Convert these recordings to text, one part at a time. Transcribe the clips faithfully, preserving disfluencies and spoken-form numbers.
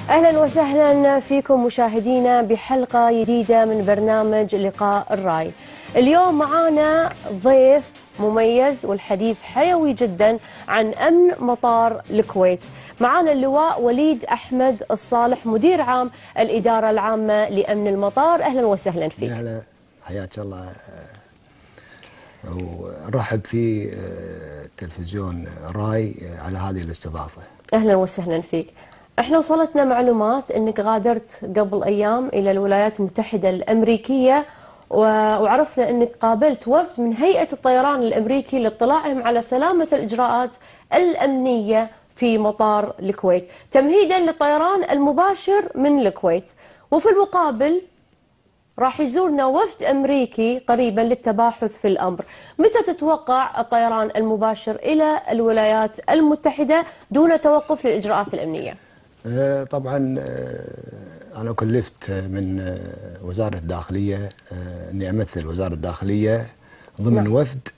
أهلا وسهلا فيكم مشاهدينا بحلقة جديدة من برنامج لقاء الراي. اليوم معانا ضيف مميز والحديث حيوي جدا عن أمن مطار الكويت. معانا اللواء وليد أحمد الصالح مدير عام الإدارة العامة لأمن المطار. أهلا وسهلا فيك. أهلا، حياك الله. ونرحب في تلفزيون راي على هذه الاستضافة. أهلا وسهلا فيك. احنا وصلتنا معلومات انك غادرت قبل ايام الى الولايات المتحدة الامريكية، وعرفنا انك قابلت وفد من هيئة الطيران الامريكي لاطلاعهم على سلامة الاجراءات الامنية في مطار الكويت تمهيدا للطيران المباشر من الكويت. وفي المقابل راح يزورنا وفد امريكي قريبا للتباحث في الامر. متى تتوقع الطيران المباشر الى الولايات المتحدة دون توقف للاجراءات الامنية؟ طبعا أنا كلفت من وزارة الداخلية أني أمثل وزارة الداخلية ضمن نعم. وفد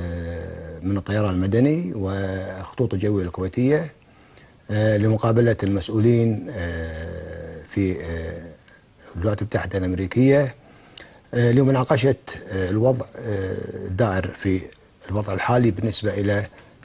من الطيران المدني والخطوط الجوية الكويتية لمقابلة المسؤولين في الولايات المتحدة الأمريكية لمناقشة الوضع الدائر في الوضع الحالي بالنسبة إلى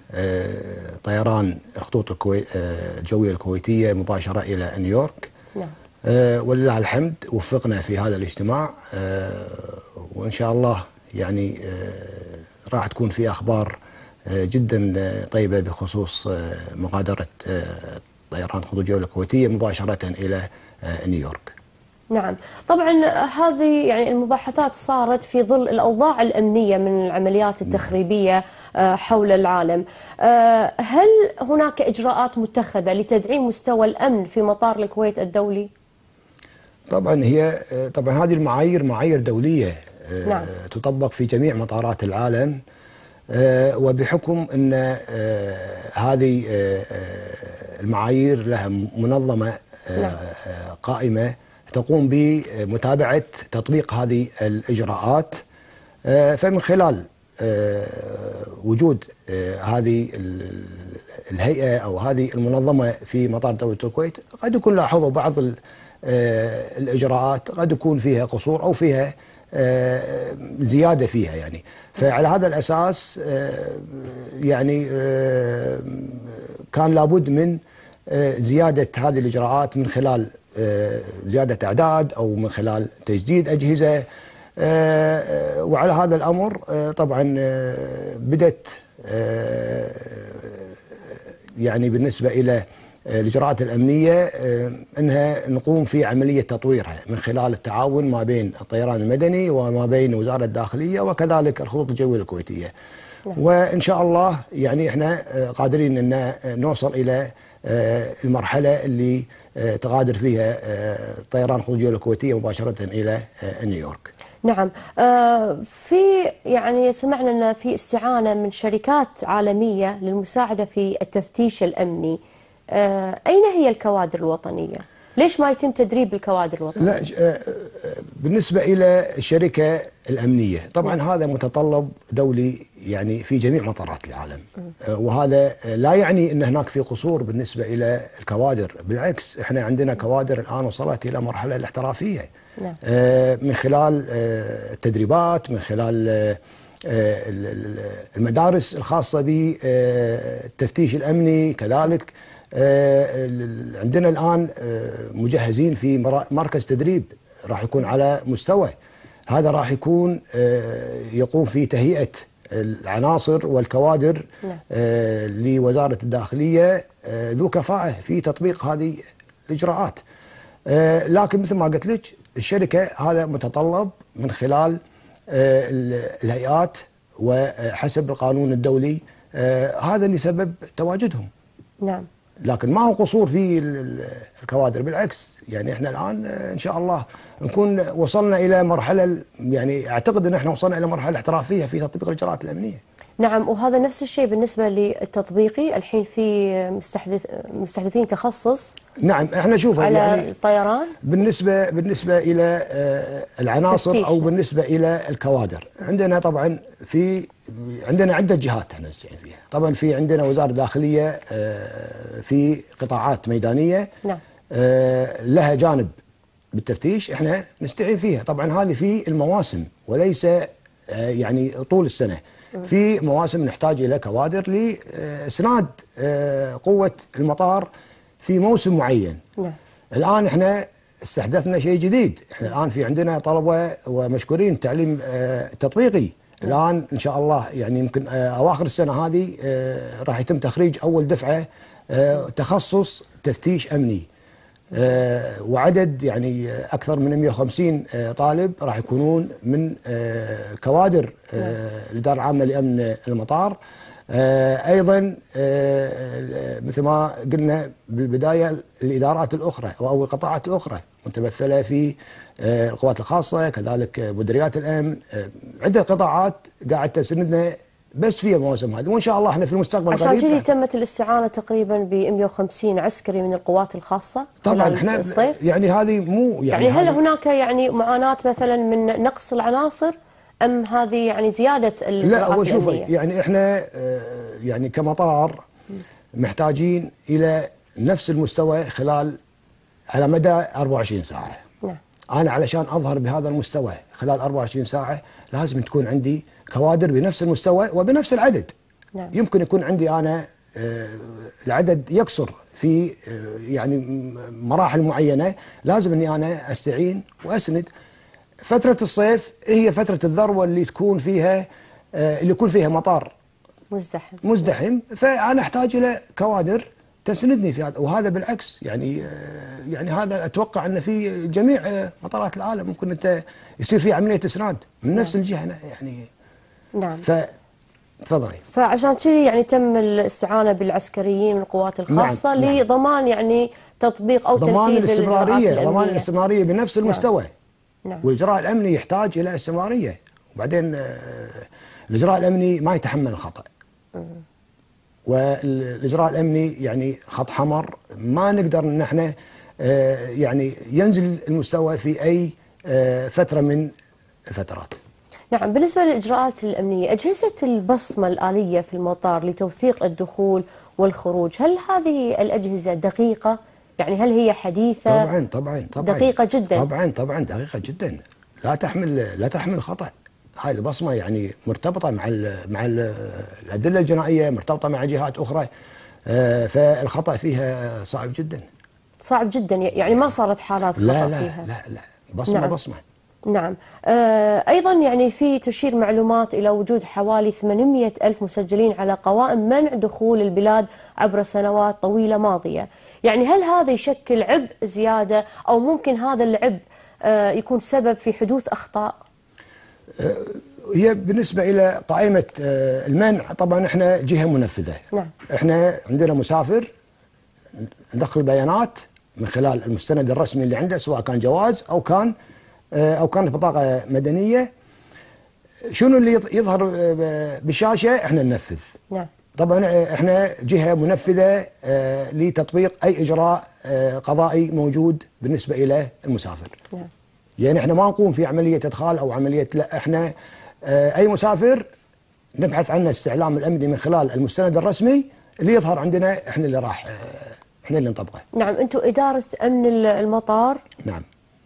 طيران الخطوط الجوية الكويتية مباشرة إلى نيويورك. نعم. ولله الحمد وفقنا في هذا الاجتماع، وإن شاء الله يعني راح تكون في أخبار جدا طيبة بخصوص مغادرة طيران الخطوط الجوية الكويتية مباشرة إلى نيويورك. نعم، طبعا هذه يعني المباحثات صارت في ظل الأوضاع الأمنية من العمليات التخريبية حول العالم. هل هناك إجراءات متخذة لتدعيم مستوى الأمن في مطار الكويت الدولي؟ طبعا هي طبعا هذه المعايير معايير دولية نعم. تطبق في جميع مطارات العالم، وبحكم أن هذه المعايير لها منظمة نعم. قائمة تقوم بمتابعة تطبيق هذه الإجراءات، فمن خلال وجود هذه الهيئة أو هذه المنظمة في مطار دولة الكويت قد يكون لاحظوا بعض الإجراءات قد يكون فيها قصور أو فيها زيادة فيها يعني. فعلى هذا الأساس يعني كان لابد من زيادة هذه الإجراءات من خلال زيادة أعداد أو من خلال تجديد أجهزة. وعلى هذا الأمر طبعا بدأت يعني بالنسبة إلى الإجراءات الأمنية أنها نقوم في عملية تطويرها من خلال التعاون ما بين الطيران المدني وما بين وزارة الداخلية وكذلك الخطوط الجوية الكويتية. وإن شاء الله يعني إحنا قادرين أن نوصل إلى المرحلة اللي تغادر فيها طيران الخطوط الجوية الكويتية مباشرة إلى نيويورك. نعم، في يعني سمعنا أن في استعانة من شركات عالمية للمساعدة في التفتيش الأمني. أين هي الكوادر الوطنية؟ ليش ما يتم تدريب الكوادر الوطنية؟ لا، بالنسبة إلى الشركة الأمنية طبعا م. هذا متطلب دولي يعني في جميع مطارات العالم، وهذا لا يعني أن هناك في قصور بالنسبة إلى الكوادر، بالعكس احنا عندنا كوادر الآن وصلت إلى مرحلة الاحترافية. نعم. من خلال التدريبات، من خلال المدارس الخاصة بالتفتيش الأمني، كذلك عندنا الآن مجهزين في مركز تدريب راح يكون على مستوى، هذا راح يكون يقوم في تهيئة العناصر والكوادر لوزارة الداخلية ذو كفاءة في تطبيق هذه الإجراءات. لكن مثل ما قلت لك الشركة هذا متطلب من خلال الهيئات وحسب القانون الدولي، هذا اللي سبب تواجدهم. نعم. لكن ما هو قصور في الكوادر، بالعكس يعني احنا الان ان شاء الله نكون وصلنا الى مرحله، يعني اعتقد ان احنا وصلنا الى مرحله احترافيه في تطبيق الاجراءات الامنيه. نعم، وهذا نفس الشيء بالنسبه للتطبيقي، الحين في مستحدث مستحدثين تخصص. نعم، احنا شوف على يعني الطيران بالنسبه بالنسبه الى العناصر تفتيش. او بالنسبه الى الكوادر، عندنا طبعا في عندنا عده جهات احنا نستعين فيها. طبعا في عندنا وزاره الداخليه في قطاعات ميدانيه. نعم. لها جانب بالتفتيش احنا نستعين فيها. طبعا هذه في المواسم وليس يعني طول السنة. في مواسم نحتاج إلى كوادر لإسناد قوة المطار في موسم معين. نعم. الآن احنا استحدثنا شيء جديد، احنا الآن في عندنا طلبة ومشكورين تعليم تطبيقي. الآن إن شاء الله يعني يمكن أواخر السنة هذه راح يتم تخريج أول دفعة تخصص تفتيش أمني، وعدد يعني أكثر من مئة وخمسين طالب راح يكونون من كوادر الإدارة العامة لأمن المطار. أيضا مثل ما قلنا بالبداية الإدارات الأخرى أو القطاعات الأخرى متمثلة في القوات الخاصة، كذلك مديريات الأمن، عدة قطاعات قاعد تسندنا بس في المواسم هذه، وإن شاء الله احنا في المستقبل عشان كذي تمت الاستعانة تقريبا ب مئة وخمسين عسكري من القوات الخاصة طبعا احنا الصيف. يعني هذه مو يعني, يعني هل هناك يعني معاناة مثلا من نقص العناصر أم هذه يعني زيادة الإجراءات لا هو شوف الأمنية؟ يعني احنا يعني كمطار محتاجين إلى نفس المستوى خلال على مدى أربعة وعشرين ساعة. نعم. أنا علشان أظهر بهذا المستوى خلال أربعة وعشرين ساعة لازم تكون عندي كوادر بنفس المستوى وبنفس العدد. نعم. يمكن يكون عندي أنا العدد يقصر في يعني مراحل معينة، لازم أني أنا أستعين وأسند. فترة الصيف هي فترة الذروة اللي تكون فيها اللي يكون فيها مطار مزدحم مزدحم فأنا أحتاج إلى كوادر تسندني في هذا، وهذا بالعكس يعني يعني هذا أتوقع أن في جميع مطارات العالم ممكن أنت يصير في عملية إسناد من نفس نعم. الجهة يعني. نعم. ف تفضلي. فعشان كذي يعني تم الاستعانة بالعسكريين من القوات الخاصة. نعم. لضمان يعني تطبيق أو ضمان تنفيذ الاستمرارية، ضمان الاستمرارية بنفس المستوى. نعم. والإجراء الأمني يحتاج إلى استمرارية، وبعدين الإجراء الأمني ما يتحمل الخطأ. والإجراء الأمني يعني خط حمر ما نقدر إن احنا يعني ينزل المستوى في أي فترة من الفترات. نعم. بالنسبة للإجراءات الأمنية، أجهزة البصمة الآلية في المطار لتوثيق الدخول والخروج، هل هذه الأجهزة دقيقة؟ يعني هل هي حديثة؟ طبعا طبعا طبعا دقيقة جدا. طبعا طبعا دقيقة جدا، لا تحمل لا تحمل خطأ. هاي البصمة يعني مرتبطة مع ال مع ال الأدلة الجنائية، مرتبطة مع جهات أخرى، فالخطأ فيها صعب جدا. صعب جدا يعني ما صارت حالات خطأ لا لا فيها؟ لا لا بصمة. نعم. بصمة. نعم. آه أيضا يعني في تشير معلومات إلى وجود حوالي ثمانمئة ألف مسجلين على قوائم منع دخول البلاد عبر سنوات طويلة ماضية. يعني هل هذا يشكل عبء زيادة أو ممكن هذا العبء آه يكون سبب في حدوث أخطاء؟ آه هي بالنسبة إلى قائمة آه المنع طبعا احنا جهة منفذة. نعم. احنا عندنا مسافر ندخل بيانات من خلال المستند الرسمي اللي عنده، سواء كان جواز أو كان أو كانت بطاقة مدنية. شنو اللي يظهر بالشاشة احنا ننفذ. نعم. طبعا احنا جهة منفذة لتطبيق أي إجراء قضائي موجود بالنسبة إلى المسافر. نعم. يعني احنا ما نقوم في عملية إدخال أو عملية، لا احنا أي مسافر نبحث عنه استعلام الأمني من خلال المستند الرسمي اللي يظهر عندنا، احنا اللي راح احنا اللي نطبقه. نعم. أنتم إدارة أمن المطار. نعم.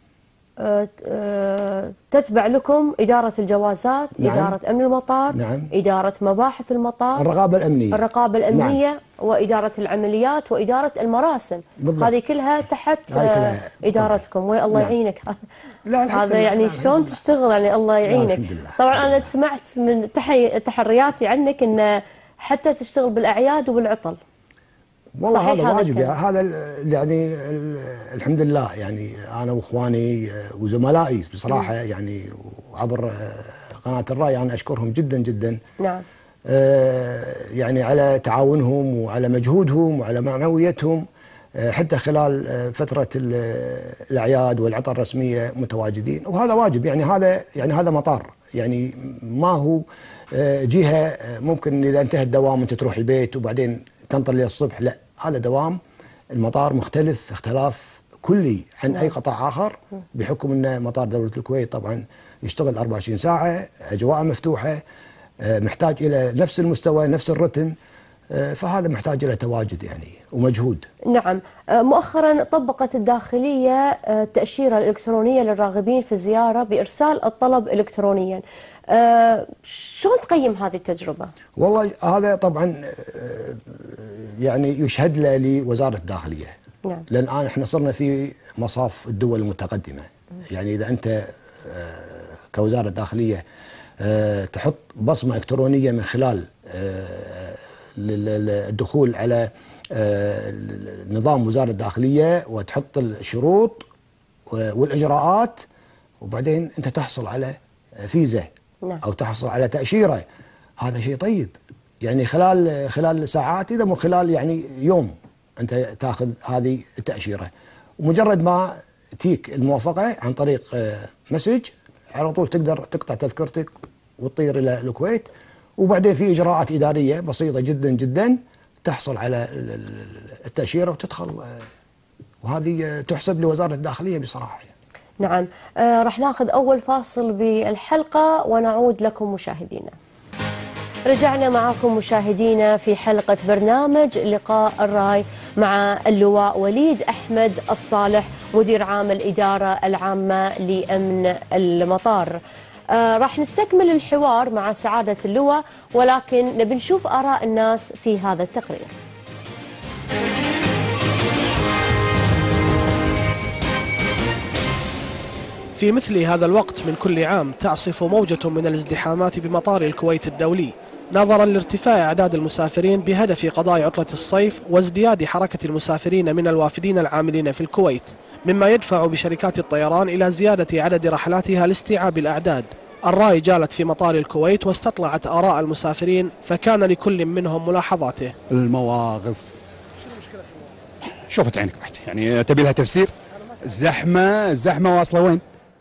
تتبع لكم إدارة الجوازات. نعم. إدارة أمن المطار. نعم. إدارة مباحث المطار. الرقابة الأمنية. الرقابة الأمنية. نعم. وإدارة العمليات وإدارة المراسم. بالضبط. هذه كلها تحت كلها إدارتكم. والله نعم. يعينك. لا هذا يعني شلون تشتغل يعني الله يعينك. طبعا أنا سمعت من تحي تحرياتي عنك أن حتى تشتغل بالأعياد وبالعطل. والله هذا واجب يعني، هذا يعني الحمد لله يعني انا واخواني وزملائي بصراحه يعني وعبر قناه الراي انا اشكرهم جدا جدا. نعم. يعني على تعاونهم وعلى مجهودهم وعلى معنويتهم، حتى خلال فتره الاعياد والعطل الرسميه متواجدين، وهذا واجب يعني. هذا يعني هذا مطار يعني ما هو جهه ممكن اذا انتهى الدوام انت تروح البيت وبعدين تنطر للصبح، لا هذا دوام. المطار مختلف اختلاف كلي عن نعم. أي قطاع آخر، بحكم أن مطار دولة الكويت طبعا يشتغل أربعة وعشرين ساعة، أجواء مفتوحة، محتاج إلى نفس المستوى نفس الرتم. فهذا محتاج إلى تواجد يعني ومجهود. نعم. مؤخرا طبقت الداخلية التأشيرة الإلكترونية للراغبين في الزيارة بإرسال الطلب إلكترونيا. شلون تقيم هذه التجربة؟ والله هذا طبعا يعني يشهد له لوزارة الداخلية. نعم. لأن الآن احنا صرنا في مصاف الدول المتقدمة. يعني إذا أنت كوزارة داخلية تحط بصمة إلكترونية من خلال الدخول على نظام وزارة الداخلية وتحط الشروط والإجراءات، وبعدين أنت تحصل على فيزا أو تحصل على تأشيرة، هذا شيء طيب. يعني خلال خلال ساعات، إذا مو خلال يعني يوم، أنت تأخذ هذه التأشيرة، ومجرد ما تيك الموافقة عن طريق مسج على طول تقدر تقطع تذكرتك وتطير إلى الكويت، وبعدين في إجراءات إدارية بسيطة جدا جدا تحصل على التأشيرة وتدخل، وهذه تحسب لوزارة الداخلية بصراحة. نعم. آه راح ناخذ أول فاصل بالحلقة ونعود لكم مشاهدينا. رجعنا معكم مشاهدينا في حلقة برنامج لقاء الراي مع اللواء وليد أحمد الصالح، مدير عام الإدارة العامة لأمن المطار. آه راح نستكمل الحوار مع سعادة اللواء، ولكن نبي نشوف آراء الناس في هذا التقرير. في مثل هذا الوقت من كل عام تعصف موجة من الازدحامات بمطار الكويت الدولي، نظرا لارتفاع أعداد المسافرين بهدف قضاء عطلة الصيف وازدياد حركة المسافرين من الوافدين العاملين في الكويت، مما يدفع بشركات الطيران إلى زيادة عدد رحلاتها لاستيعاب الأعداد. الرأي جالت في مطار الكويت واستطلعت آراء المسافرين، فكان لكل منهم ملاحظاته. المواقف شنو مشكلة المواقف؟ شوفت عينك بحت، يعني تبي لها تفسير؟ الزحمة الزحمة واصلة وين؟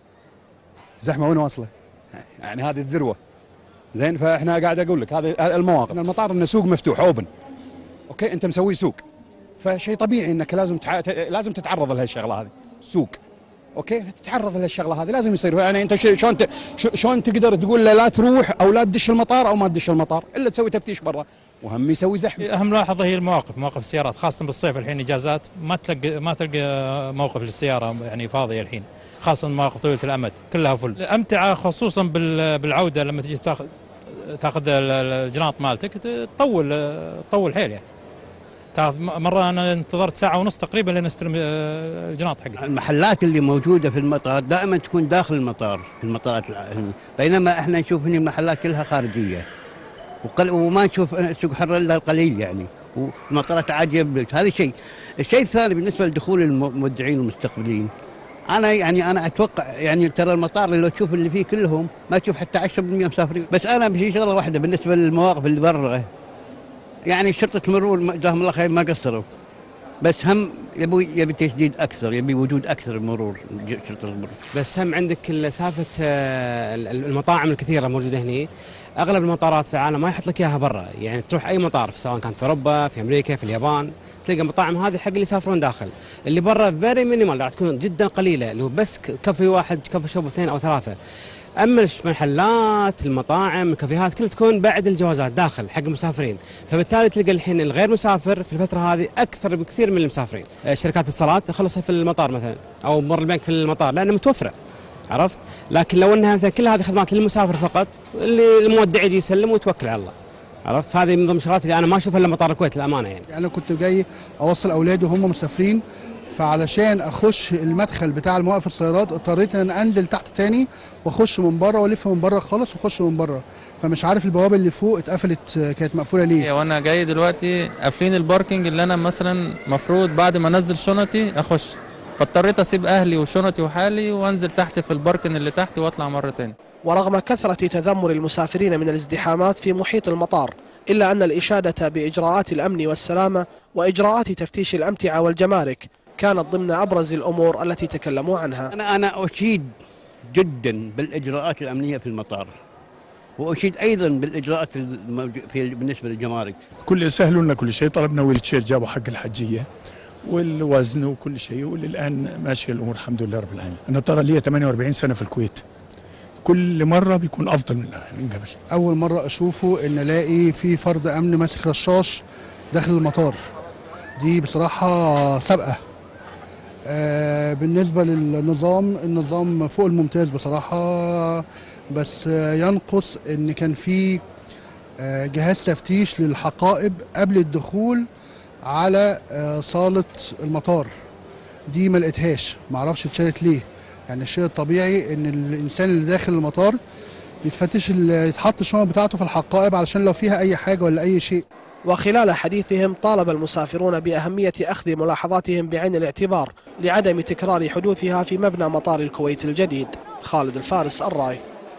الزحمة وين واصلة؟ يعني هذه الذروة. زين، فاحنا قاعد اقول لك هذه المواقف. المطار انه سوق مفتوح اوبن. اوكي، انت مسوي سوق. فشيء طبيعي انك لازم تع... لازم تتعرض لهالشغله هذه، سوق. اوكي، تتعرض لهالشغله هذه لازم يصير. يعني انت شلون ت... شلون تقدر تقول له لا تروح او لا تدش المطار او ما تدش المطار الا تسوي تفتيش برا، وهم يسوي زحمه. اهم ملاحظه هي المواقف، مواقف السيارات خاصه بالصيف الحين اجازات، ما تلقى ما تلقى موقف للسياره يعني فاضيه الحين، خاصه مواقف طويله الامد كلها فل. الامتعه خصوصا بالعوده لما تجي تاخذ تاخذ الجناط مالتك تطول تطول حيل. يعني تاخذ مره انا انتظرت ساعه ونص تقريبا لين استلم الجناط حقي. المحلات اللي موجوده في المطار دائما تكون داخل المطار في المطارات، بينما احنا نشوف هنا المحلات كلها خارجيه وقل وما نشوف سوق حر الا القليل يعني، والمطارات عاديه. هذا شيء. الشيء الثاني بالنسبه لدخول المودعين والمستقبلين، انا يعني انا اتوقع يعني ترى المطار اللي لو تشوف اللي فيه كلهم ما تشوف حتى عشرة بالمئة مسافرين. بس انا بشي شغله واحده بالنسبه للمواقف اللي برا، يعني شرطه المرور جزاهم الله خير ما قصروا، بس هم يبي يبي تشديد اكثر، يبي وجود اكثر المرور شرطه المرور. بس هم عندك سالفه المطاعم الكثيره موجوده هنا، اغلب المطارات في العالم ما يحط لك اياها برا. يعني تروح اي مطار سواء كانت في اوروبا، في امريكا، في اليابان، تلقى مطاعم هذه حق اللي يسافرون داخل. اللي برا فيري مينيمال، راح تكون جدا قليله، اللي هو بس كافي واحد، كافي شوب اثنين او ثلاثه. اما المحلات، المطاعم، الكافيهات كلها تكون بعد الجوازات داخل حق المسافرين، فبالتالي تلقى الحين الغير مسافر في الفتره هذه اكثر بكثير من المسافرين. شركات الصالات تخلصها في المطار مثلا، او مر البنك في المطار لانها متوفره، عرفت؟ لكن لو انها مثلا كل هذه خدمات للمسافر فقط، اللي المودع يجي يسلم ويتوكل على الله، عرفت؟ هذه من ضمن الشغلات اللي انا ما اشوفها الا مطار الكويت الامانه. يعني انا كنت جاي اوصل اولادي وهم مسافرين، فعلشان اخش المدخل بتاع المواقف السيارات اضطريت ان انزل تحت تاني واخش من بره والف من بره خالص واخش من بره، فمش عارف البوابه اللي فوق اتقفلت كانت مقفوله ليه. وانا جاي دلوقتي قافلين الباركنج اللي انا مثلا مفروض بعد ما انزل شنطي اخش، فاضطريت اسيب اهلي وشنطي وحالي وانزل تحت في الباركن اللي تحت واطلع مره تاني. ورغم كثرة تذمر المسافرين من الازدحامات في محيط المطار، إلا أن الإشادة بإجراءات الأمن والسلامة وإجراءات تفتيش الأمتعة والجمارك كانت ضمن أبرز الأمور التي تكلموا عنها. أنا أنا أشيد جدا بالإجراءات الأمنية في المطار، وأشيد أيضا بالإجراءات في بالنسبة للجمارك. كل سهلوا لنا كل شيء، طلبنا ويلتشير جابوا حق الحجية والوزن وكل شيء، وللآن ماشية الأمور الحمد لله رب العالمين. أنا ترى لي ثمانية وأربعين سنة في الكويت، كل مره بيكون افضل من من قبل. اول مره اشوفه ان الاقي في فرد امن ماسك رشاش داخل المطار، دي بصراحه سابقه. آه بالنسبه للنظام، النظام فوق الممتاز بصراحه، بس آه ينقص ان كان في آه جهاز تفتيش للحقائب قبل الدخول على آه صاله المطار، دي ما لقيتهاش، ما اعرفش اتشالت ليه. يعني الشيء الطبيعي ان الانسان اللي داخل المطار يتفتش، يتحط الشنط بتاعته في الحقائب علشان لو فيها اي حاجه ولا اي شيء. وخلال حديثهم طالب المسافرون بأهمية أخذ ملاحظاتهم بعين الاعتبار لعدم تكرار حدوثها في مبنى مطار الكويت الجديد. خالد الفارس، الراي.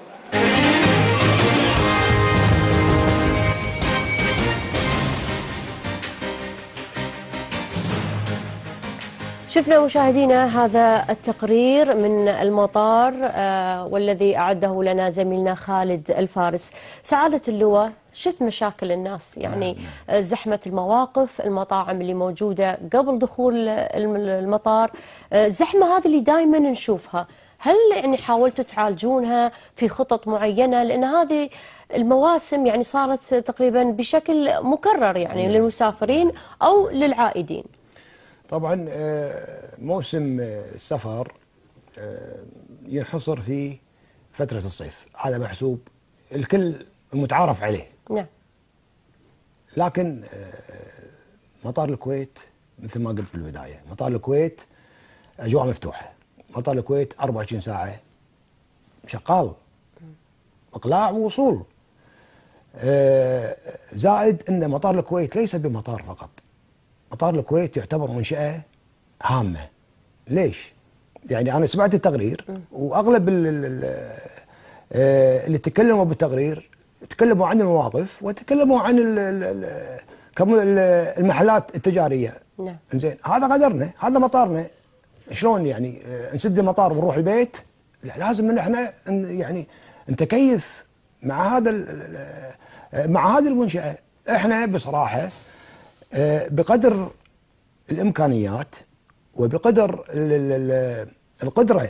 شفنا مشاهدينا هذا التقرير من المطار آه والذي أعده لنا زميلنا خالد الفارس. سعادة اللواء، شفت مشاكل الناس، يعني آه زحمة المواقف، المطاعم اللي موجودة قبل دخول المطار، آه الزحمة هذه اللي دائما نشوفها، هل يعني حاولتوا تعالجونها في خطط معينة؟ لأن هذه المواسم يعني صارت تقريبا بشكل مكرر يعني للمسافرين أو للعائدين. طبعا موسم السفر ينحصر في فترة الصيف، هذا محسوب الكل متعارف عليه. نعم. لكن مطار الكويت مثل ما قلت بالبداية، مطار الكويت أجواء مفتوحة، مطار الكويت أربعة وعشرين ساعة شغال، إقلاع ووصول. زائد أن مطار الكويت ليس بمطار فقط، مطار الكويت يعتبر منشأة هامة. ليش؟ يعني أنا سمعت التقرير وأغلب اللي تكلموا بالتقرير تكلموا عن المواقف وتكلموا عن المحلات التجارية. نعم. إنزين، هذا قدرنا، هذا مطارنا. شلون يعني نسد المطار ونروح البيت؟ لا، لازم ان احنا يعني نتكيف مع هذا مع هذه المنشأة. احنا بصراحة بقدر الامكانيات وبقدر القدره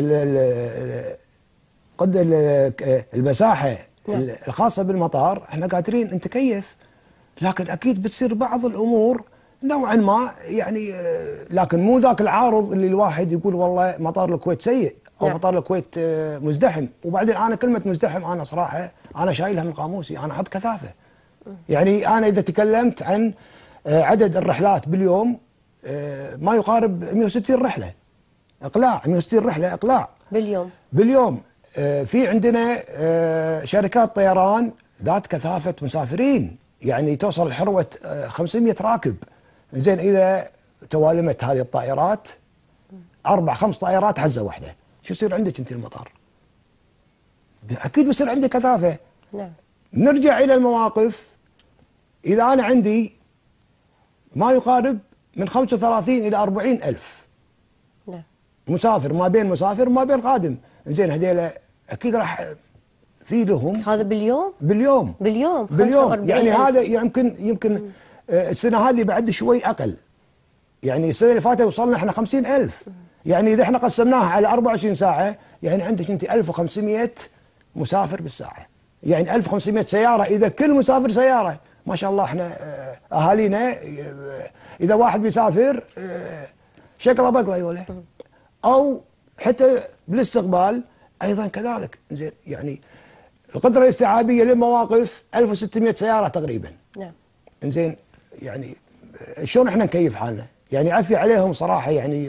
قدر المساحه الخاصه بالمطار احنا قادرين نتكيف، لكن اكيد بتصير بعض الامور نوعا ما يعني، لكن مو ذاك العارض اللي الواحد يقول والله مطار الكويت سيء او مطار الكويت مزدحم. وبعدين انا كلمه مزدحم انا صراحه انا شايلها من قاموسي، انا احط كثافه. يعني انا اذا تكلمت عن عدد الرحلات باليوم ما يقارب مئة وستين رحلة إقلاع، مئة وستين رحلة إقلاع باليوم باليوم. في عندنا شركات طيران ذات كثافة مسافرين يعني توصل حروة خمسمئة راكب. زين، إذا توالمت هذه الطائرات أربع خمس طائرات حزة واحدة، شو يصير عندك أنت المطار؟ أكيد بيصير عندك كثافة. نعم. نرجع إلى المواقف. إذا أنا عندي ما يقارب من خمسة وثلاثين إلى أربعين ألف نعم. مسافر، ما بين مسافر وما بين قادم. زين، هذيلا أكيد راح في لهم. هذا باليوم؟ باليوم باليوم باليوم يعني ألف. هذا يمكن يمكن السنة هذه بعد شوي أقل. يعني السنة اللي فاتت وصلنا احنا خمسين ألف. يعني إذا احنا قسمناها على أربعة وعشرين ساعة يعني عندك أنت ألف وخمسمئة مسافر بالساعة، يعني ألف وخمسمئة سيارة. إذا كل مسافر سيارة ما شاء الله احنا اهالينا اذا واحد بيسافر شكله بقله يوله، او حتى بالاستقبال ايضا كذلك. زين، يعني القدره الاستيعابيه للمواقف ألف وستمئة سياره تقريبا. نعم. زين، يعني شلون احنا نكيف حالنا؟ يعني عفي عليهم صراحه، يعني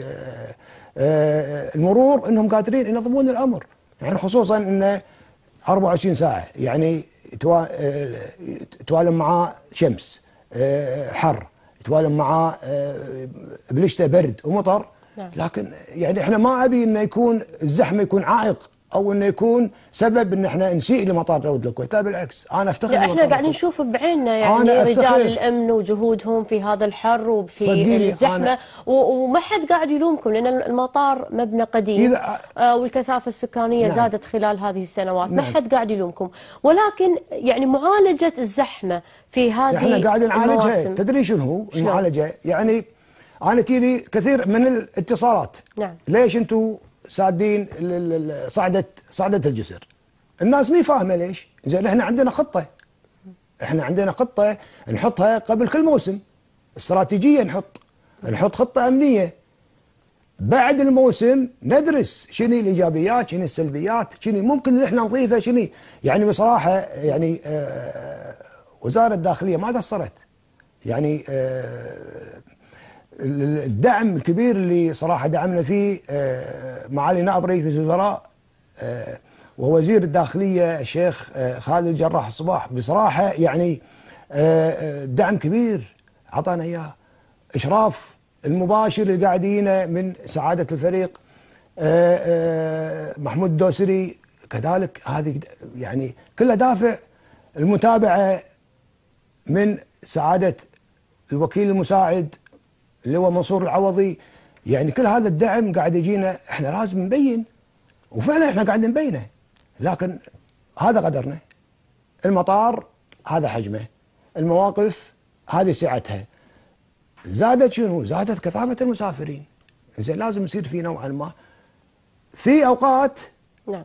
المرور انهم قادرين ينظمون الامر، يعني خصوصا انه أربعة وعشرين ساعه يعني يتوالم معاه شمس، حر، يتوالم معاه بلشته برد ومطر. نعم. لكن يعني احنا ما ابي انه يكون الزحمه يكون عائق او انه يكون سبب ان احنا نسيء لمطار دولة الكويت. لا بالعكس، انا افتخر. لا، احنا قاعدين نشوف بعيننا يعني رجال الامن وجهودهم في هذا الحر وفي الزحمه، وما حد قاعد يلومكم لان المطار مبنى قديم آه والكثافه السكانيه نعم. زادت خلال هذه السنوات. نعم. ما حد قاعد يلومكم، ولكن يعني معالجه الزحمه في هذه احنا قاعدين نعالجها. تدري شنو المعالجه؟ يعني انا تجيني كثير من الاتصالات. نعم. ليش انتم سادين صعدة صعدة الجسر؟ الناس مي فاهمه ليش؟ زين احنا عندنا خطه، احنا عندنا خطه نحطها قبل كل موسم، استراتيجيه نحط نحط خطه امنيه. بعد الموسم ندرس شنو الايجابيات، شنو السلبيات، شنو ممكن احنا نضيفه، شنو يعني. بصراحه يعني آه وزاره الداخليه ما قصرت، يعني آه الدعم الكبير اللي صراحه دعمنا فيه آه معالي نائب رئيس الوزراء آه ووزير الداخليه الشيخ آه خالد الجراح الصباح، بصراحه يعني آه دعم كبير اعطانا اياه. اشراف المباشر اللي قاعدين من سعاده الفريق آه آه محمود الدوسري كذلك، هذه يعني كلها دافع. المتابعه من سعاده الوكيل المساعد اللي هو منصور العوضي، يعني كل هذا الدعم قاعد يجينا. احنا لازم نبين، وفعلا احنا قاعد نبينه، لكن هذا قدرنا. المطار هذا حجمه، المواقف هذه سعتها، زادت شنو؟ زادت كثافه المسافرين. زين لازم يصير في نوعا ما في اوقات نعم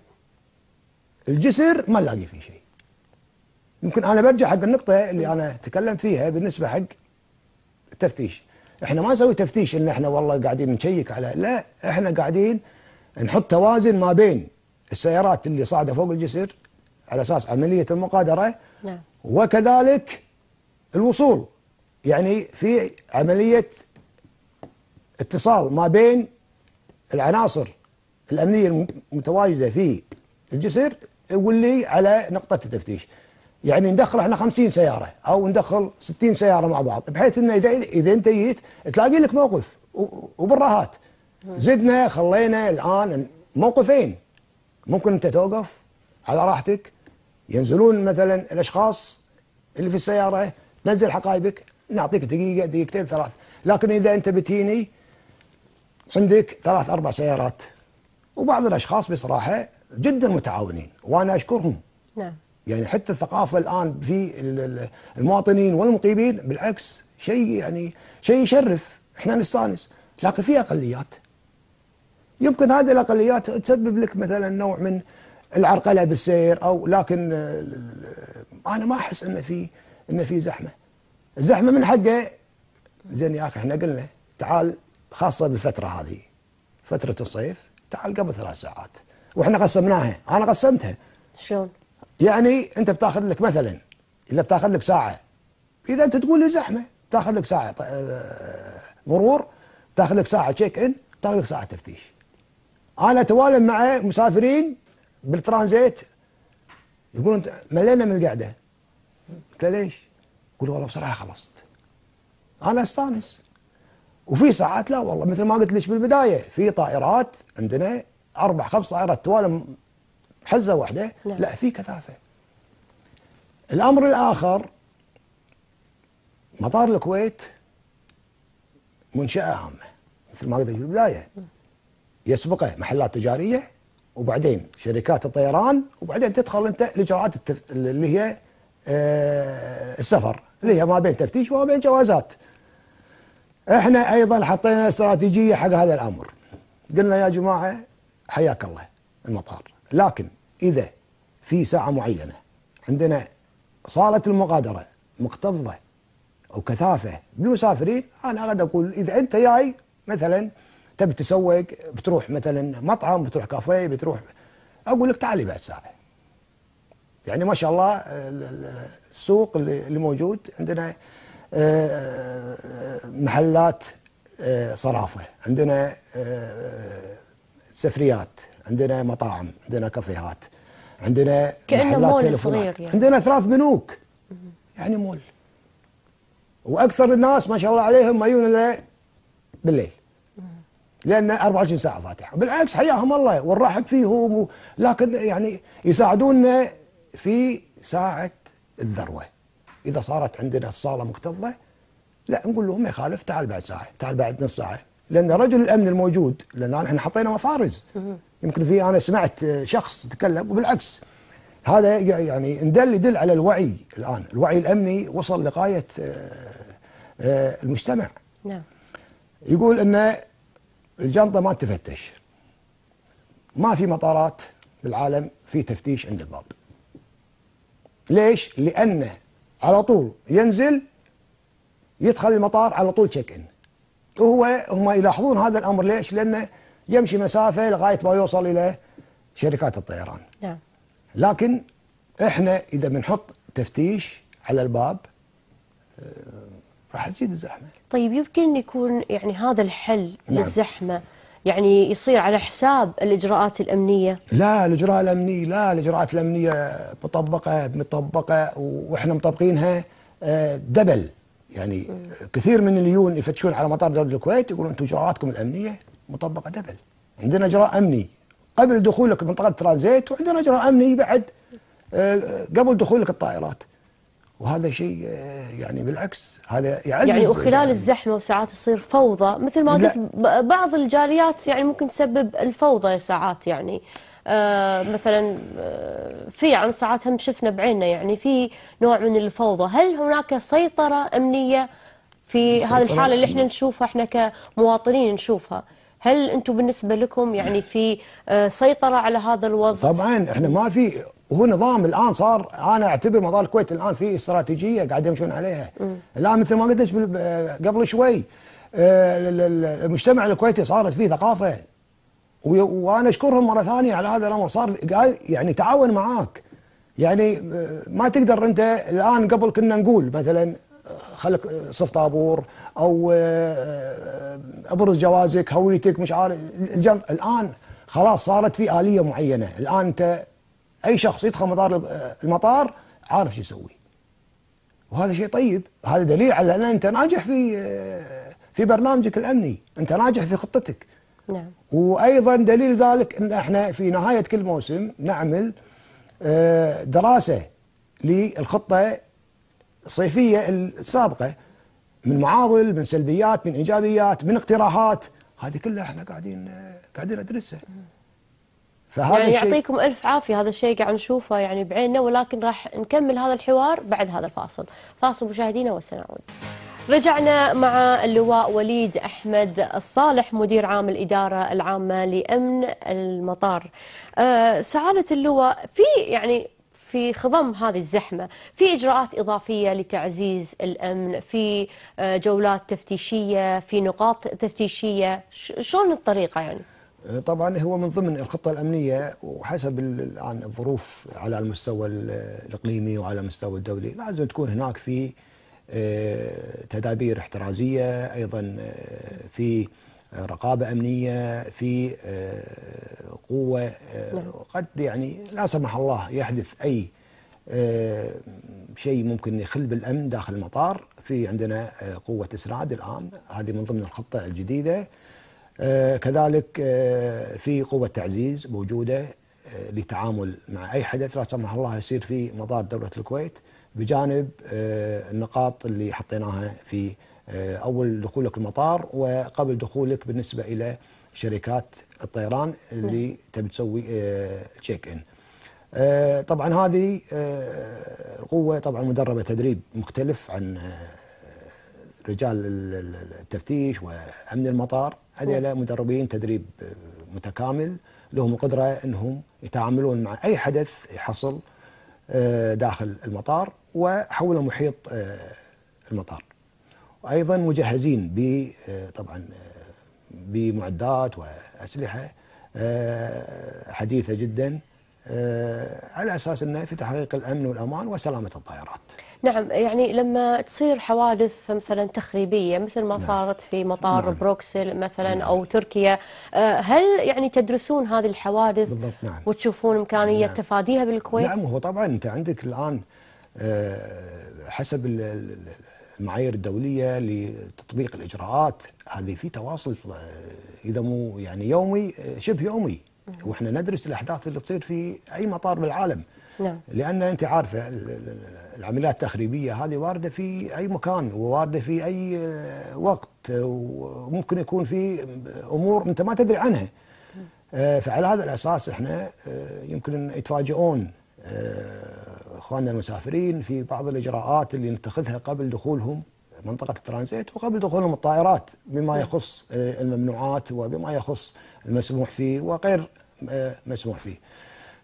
الجسر ما نلاقي فيه شيء. يمكن انا برجع حق النقطه اللي انا تكلمت فيها بالنسبه حق التفتيش. احنا ما نسوي تفتيش ان احنا والله قاعدين نشيك على، لا، احنا قاعدين نحط توازن ما بين السيارات اللي صاعده فوق الجسر على اساس عمليه المقادره، نعم، وكذلك الوصول. يعني في عمليه اتصال ما بين العناصر الامنيه المتواجده في الجسر واللي على نقطه التفتيش. يعني ندخل احنا خمسين سياره او ندخل ستين سياره مع بعض، بحيث انه اذا اذا انت جيت تلاقي لك موقف وبالراحات. زدنا خلينا الان موقفين، ممكن انت توقف على راحتك، ينزلون مثلا الاشخاص اللي في السياره، تنزل حقائبك، نعطيك دقيقه دقيقتين ثلاث. لكن اذا انت بتيني عندك ثلاث اربع سيارات، وبعض الاشخاص بصراحه جدا متعاونين وانا اشكرهم. نعم، يعني حتى الثقافه الان في المواطنين والمقيمين بالعكس شيء يعني شيء يشرف، احنا نستانس. لكن في اقليات يمكن هذه الاقليات تسبب لك مثلا نوع من العرقله بالسير، او لكن انا ما احس ان في ان في زحمه. الزحمه من حقه. زين يا اخي احنا قلنا تعال، خاصه بالفتره هذه فتره الصيف، تعال قبل ثلاث ساعات، واحنا قسمناها، انا قسمتها. شلون؟ يعني انت بتاخذ لك مثلا اذا بتاخذ لك ساعه، اذا انت تقول لي زحمه بتاخذ لك ساعه مرور، بتاخذ لك ساعه تشيك ان، بتاخذ لك ساعه تفتيش. انا اتوالم مع مسافرين بالترانزيت يقولون ملينا من القعده. قلت له ليش؟ يقول والله بصراحه خلصت. انا استانس. وفي ساعات لا والله، مثل ما قلت لك بالبدايه، في طائرات عندنا اربع خمس طائرات توالم حزه واحده، نعم. لا في كثافه. الامر الاخر، مطار الكويت منشاه هامه مثل ما قلت لك بالبدايه، يسبقه محلات تجاريه، وبعدين شركات الطيران، وبعدين تدخل انت الاجراءات التف... اللي هي آه السفر، اللي هي ما بين تفتيش وما بين جوازات. احنا ايضا حطينا استراتيجيه حق هذا الامر. قلنا يا جماعه حياك الله المطار، لكن اذا في ساعه معينه عندنا صاله المغادره مكتظه او كثافه بالمسافرين، انا قاعد اقول اذا انت جاي مثلا تبي تسوق، بتروح مثلا مطعم، بتروح كافيه، بتروح، اقول لك تعالي بعد ساعه. يعني ما شاء الله السوق اللي موجود عندنا محلات صرافه، عندنا سفريات، عندنا مطاعم، عندنا كافيهات، عندنا محلات تليفونات، يعني. عندنا ثلاث بنوك، يعني مول. واكثر الناس ما شاء الله عليهم ما يجون الا بالليل، لان أربعة وعشرين ساعه فاتحه. بالعكس حياهم الله ونرحب فيهم و... لكن يعني يساعدونا في ساعه الذروه. اذا صارت عندنا الصاله مكتظه، لا نقول لهم ما يخالف، تعال بعد ساعه، تعال بعد نص ساعه، لان رجل الامن الموجود، لان احنا حطينا مفارز. يمكن في انا سمعت شخص تكلم، وبالعكس هذا يعني ندل يدل على الوعي الان، الوعي الامني وصل لغايه المجتمع. نعم. يقول ان الجنطه ما تفتش، ما في مطارات بالعالم في تفتيش عند الباب. ليش؟ لأنه على طول ينزل يدخل المطار على طول تشيك إن. وهو هم يلاحظون هذا الأمر. ليش؟ لأنه يمشي مسافة لغاية ما يوصل إلى شركات الطيران. نعم. لكن إحنا إذا بنحط تفتيش على الباب راح تزيد الزحمة. طيب يمكن أن يكون يعني هذا الحل نعم. للزحمة يعني يصير على حساب الإجراءات الأمنية؟ لا، الإجراء الأمني لا، الإجراءات الأمنية مطبقة مطبقة وإحنا مطبقينها دبل. يعني م. كثير من اللي يفتشون على مطار دولة الكويت يقولون أنتم إجراءاتكم الأمنية مطبقة دبل. عندنا إجراء أمني قبل دخولك منطقة الترانزيت، وعندنا إجراء أمني بعد قبل دخولك الطائرات. وهذا شيء يعني بالعكس هذا يعزز يعني وخلال يعني الزحمه وساعات تصير فوضى مثل ما قلت. بعض الجاليات يعني ممكن تسبب الفوضى ساعات يعني آه مثلا آه في يعني ساعات هم شفنا بعيننا يعني في نوع من الفوضى. هل هناك سيطره امنيه في هذه الحاله اللي احنا نشوفها احنا كمواطنين نشوفها؟ هل انتم بالنسبه لكم يعني في آه سيطره على هذا الوضع؟ طبعا احنا ما في، وهو نظام الان صار. انا اعتبر مطار الكويت الان في استراتيجيه قاعد يمشون عليها. م. الان مثل ما قلت قبل شوي المجتمع الكويتي صارت فيه ثقافه، وانا اشكرهم مره ثانيه على هذا الامر. صار يعني تعاون معاك، يعني ما تقدر انت الان. قبل كنا نقول مثلا خلك صف طابور او ابرز جوازك هويتك مش عارف الان خلاص صارت في آلية معينة. الان انت اي شخص يدخل مطار المطار عارف شو يسوي، وهذا شيء طيب. هذا دليل على ان انت ناجح في في برنامجك الامني، انت ناجح في خطتك. نعم. وايضا دليل ذلك ان احنا في نهاية كل موسم نعمل دراسة للخطة الصيفية السابقة، من معاضل، من سلبيات، من ايجابيات، من اقتراحات. هذه كلها احنا قاعدين قاعدين ندرسها. فهذا يعني يعطيكم ألف عافية. هذا الشيء قاعد نشوفه يعني بعيننا، ولكن راح نكمل هذا الحوار بعد هذا الفاصل. فاصل مشاهدينا وسنعود. رجعنا مع اللواء وليد أحمد الصالح مدير عام الإدارة العامة لأمن المطار. أه سعادة اللواء، في يعني في خضم هذه الزحمة في إجراءات إضافية لتعزيز الأمن، في جولات تفتيشية، في نقاط تفتيشية، شلون الطريقة يعني؟ طبعا هو من ضمن الخطة الأمنية، وحسب الآن الظروف على المستوى الإقليمي وعلى المستوى الدولي لازم تكون هناك في تدابير احترازية، أيضا في رقابة أمنية، في قوة. قد يعني لا سمح الله يحدث أي شيء ممكن يخل بالأمن داخل المطار. في عندنا قوة إسراد الآن، هذه من ضمن الخطة الجديدة. كذلك في قوة تعزيز موجودة للتعامل مع أي حدث لا سمح الله يصير في مطار دولة الكويت، بجانب النقاط اللي حطيناها في أول دخولك المطار وقبل دخولك بالنسبة إلى شركات الطيران اللي تبي تسوي تشيك إن. طبعا هذه القوة طبعا مدربة تدريب مختلف عن رجال التفتيش وأمن المطار. هذول مدربين تدريب متكامل، لهم القدرة أنهم يتعاملون مع أي حدث يحصل داخل المطار وحول محيط المطار. وأيضا مجهزين ب طبعا بمعدات وأسلحة حديثة جدا على أساس أنه في تحقيق الأمن والأمان وسلامة الطائرات. نعم، يعني لما تصير حوادث مثلا تخريبية مثل ما نعم. صارت في مطار نعم. بروكسل مثلا نعم. أو تركيا، هل يعني تدرسون هذه الحوادث بالضبط نعم. وتشوفون إمكانية نعم. تفاديها بالكويت؟ نعم، هو طبعا أنت عندك الآن حسب المعايير الدولية لتطبيق الإجراءات هذه في تواصل إذا مو يعني يومي شبه يومي، وإحنا ندرس الأحداث اللي تصير في أي مطار بالعالم. نعم. لأن أنت عارفة العمليات التخريبية هذه واردة في أي مكان وواردة في أي وقت، وممكن يكون في أمور أنت ما تدري عنها. فعلى هذا الأساس إحنا يمكن يتفاجئون إخواننا المسافرين في بعض الإجراءات اللي نتخذها قبل دخولهم منطقة الترانزيت وقبل دخولهم الطائرات، بما يخص الممنوعات وبما يخص المسموح فيه وغير مسموح فيه.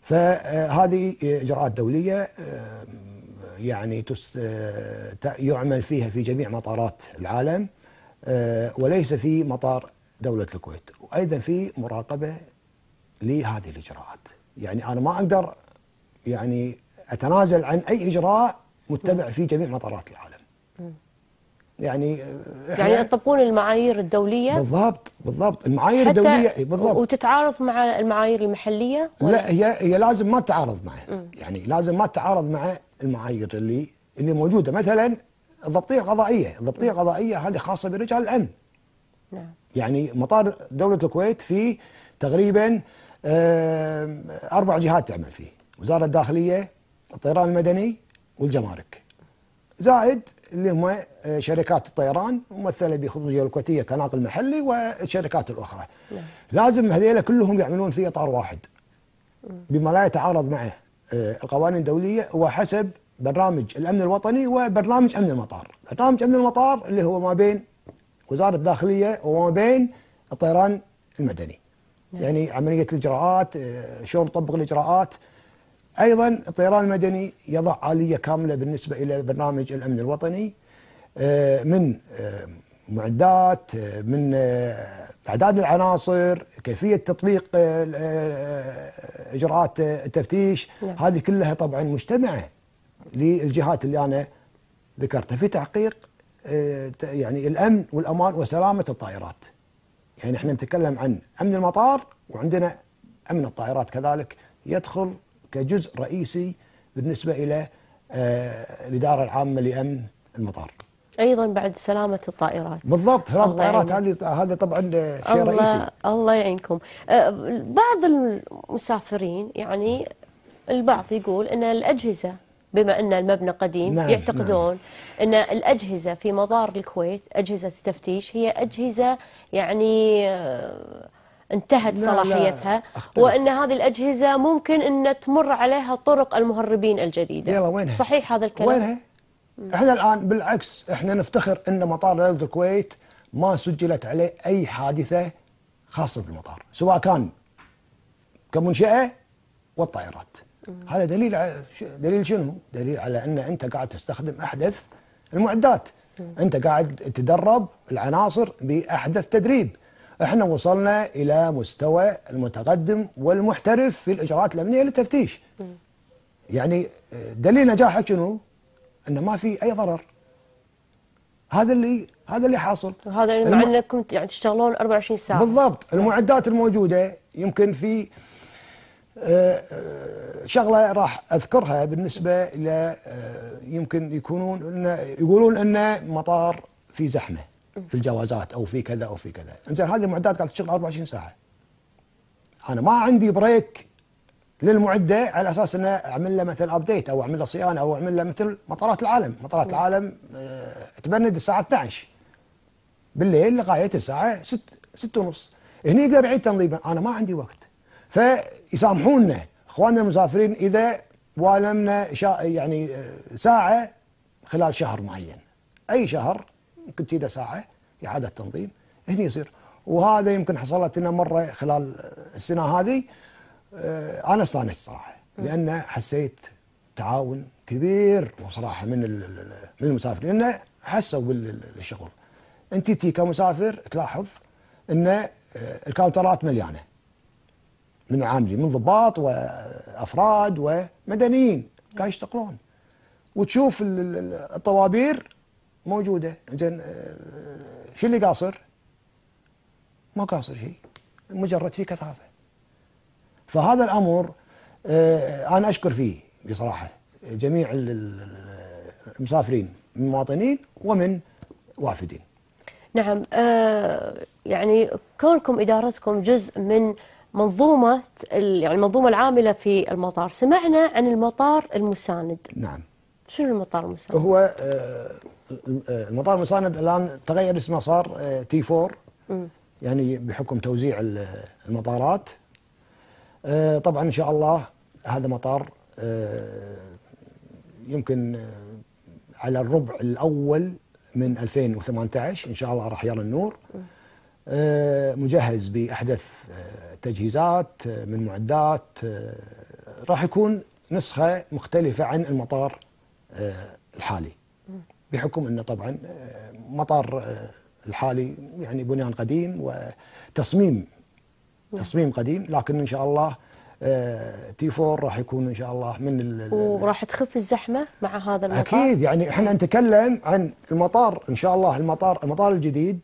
فهذه اجراءات دوليه يعني يعمل فيها في جميع مطارات العالم، وليس في مطار دولة الكويت، وأيضا في مراقبة لهذه الإجراءات. يعني أنا ما أقدر يعني أتنازل عن أي إجراء متبع في جميع مطارات العالم. يعني يعني يطبقون المعايير الدولية. بالضبط بالضبط المعايير الدولية بالضبط، وتتعارض مع المعايير المحلية ولا؟ لا، هي هي لازم ما تتعارض معه. يعني لازم ما تتعارض مع المعايير اللي اللي موجودة. مثلا الضبطية القضائية، الضبطية القضائية هذه خاصة برجال الأمن. نعم. يعني مطار دولة الكويت فيه تقريبا أربع جهات تعمل فيه: وزارة الداخلية، الطيران المدني، والجمارك، زائد اللي هم شركات الطيران ممثلة بخطوط الكويتية كناقل محلي والشركات الأخرى. نعم. لازم هذيلا كلهم يعملون في إطار واحد بما لا يتعارض مع القوانين الدولية وحسب برنامج الأمن الوطني وبرنامج أمن المطار. برنامج أمن المطار اللي هو ما بين وزارة الداخلية وما بين الطيران المدني. نعم. يعني عملية الإجراءات، شلون نطبق الإجراءات. أيضا الطيران المدني يضع آلية كاملة بالنسبة إلى برنامج الأمن الوطني، من معدات، من أعداد العناصر، كيفية تطبيق إجراءات التفتيش. نعم. هذه كلها طبعا مجتمعة للجهات اللي أنا ذكرتها في تحقيق يعني الأمن والأمان وسلامة الطائرات. يعني احنا نتكلم عن أمن المطار، وعندنا أمن الطائرات كذلك يدخل كجزء رئيسي بالنسبة إلى الإدارة العامة لأمن المطار. أيضا بعد سلامة الطائرات. بالضبط، سلامة الطائرات هذه هذا طبعا شيء الله رئيسي. الله يعينكم. بعض المسافرين يعني البعض يقول أن الأجهزة، بما أن المبنى قديم، نعم يعتقدون نعم. أن الأجهزة في مطار الكويت، أجهزة التفتيش، هي أجهزة يعني انتهت صلاحيتها، وأن هذه الأجهزة ممكن أن تمر عليها طرق المهربين الجديدة. يلا وينها؟ صحيح هذا الكلام؟ وينها؟ مم. احنا الآن بالعكس احنا نفتخر أن مطار دولة الكويت ما سجلت عليه أي حادثة خاصة بالمطار، سواء كان كمنشأة والطائرات. هذا دليل على دليل شنو؟ دليل على ان انت قاعد تستخدم احدث المعدات، انت قاعد تدرب العناصر باحدث تدريب. احنا وصلنا الى مستوى المتقدم والمحترف في الاجراءات الامنيه للتفتيش. يعني دليل نجاحك شنو؟ انه ما في اي ضرر. هذا اللي هذا اللي حاصل. وهذا مع الم... انكم يعني تشتغلون أربعة وعشرين ساعة. بالضبط، المعدات الموجوده يمكن في شغله راح اذكرها بالنسبه الى يمكن يكونون يقولون ان مطار في زحمه في الجوازات او في كذا او في كذا. انزين هذه المعدات قاعده تشتغل أربعة وعشرين ساعه. انا ما عندي بريك للمعده على اساس ان اعمل له مثل ابديت او اعمل له صيانه او اعمل له مثل مطارات العالم. مطارات العالم تبند الساعه اثنعش بالليل لغايه الساعه ستة ونص. هني يقدر يعيد تنظيمه. انا ما عندي وقت. فيسامحونا اخواننا المسافرين اذا والمنا يعني ساعه خلال شهر معين. اي شهر يمكن تجي ساعه اعاده تنظيم هني يصير. وهذا يمكن حصلت لنا مره خلال السنه هذه. انا استانست صراحه لان حسيت تعاون كبير وصراحه من من المسافرين لان حسوا بالشغل. انت تي كمسافر تلاحظ ان الكاونترات مليانه من عاملين، من ضباط وافراد ومدنيين قاعد يشتغلون، وتشوف الطوابير موجوده. زين شو اللي قاصر؟ ما قاصر شيء، مجرد في كثافه. فهذا الامر انا اشكر فيه بصراحه جميع المسافرين من مواطنين ومن وافدين. نعم. آه يعني كونكم ادارتكم جزء من منظومة يعني المنظومة العاملة في المطار، سمعنا عن المطار المساند. نعم. شنو المطار المساند؟ هو المطار المساند الآن تغير اسمه، صار تي فور، يعني بحكم توزيع المطارات. طبعا إن شاء الله هذا مطار يمكن على الربع الأول من ألفين وثمانية عشر إن شاء الله راح يرى النور. مجهز بأحدث تجهيزات من معدات راح يكون نسخة مختلفة عن المطار الحالي، بحكم أنه طبعا مطار الحالي يعني بنيان قديم وتصميم تصميم قديم، لكن إن شاء الله تي فور راح يكون إن شاء الله من وراح تخف الزحمة مع هذا المطار. أكيد، يعني احنا نتكلم عن المطار إن شاء الله. المطار المطار الجديد